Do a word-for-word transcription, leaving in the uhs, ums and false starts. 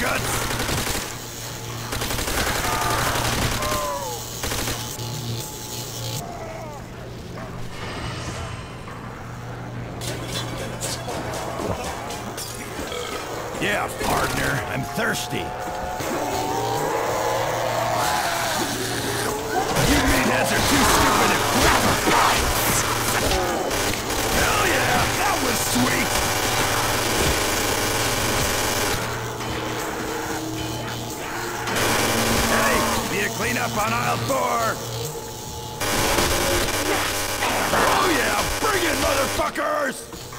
guts! Yeah, partner, I'm thirsty. You meatheads are too stupid to quit. Hell yeah, that was sweet! Hey, need a clean up on aisle four. Oh yeah, bring it, motherfuckers!